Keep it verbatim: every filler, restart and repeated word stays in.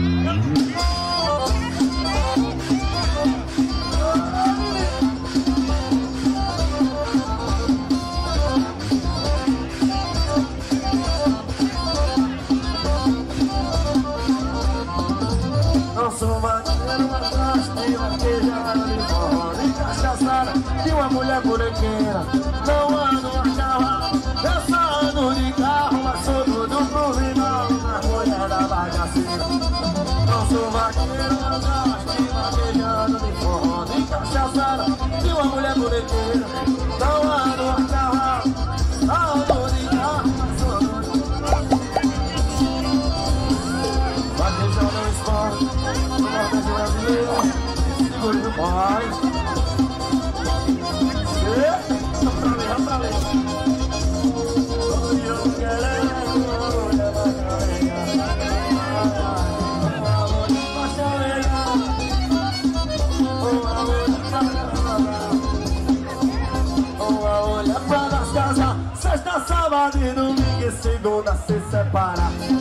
De uma mulher bonequeira, não ando a cavalo, eu só ando de carro, mas sou tudo pro final, na mulher da bagaceira. Não sou vaqueiro, mas gosto de vaquejando de forró, de cachaçada. De uma mulher bonequeira, não ando a cavalo, ando de carro, mas sou tudo. Vaquejando no esporte, no Nordeste brasileiro, seguro no pai. Sexta, sábado e domingo e segunda se separa.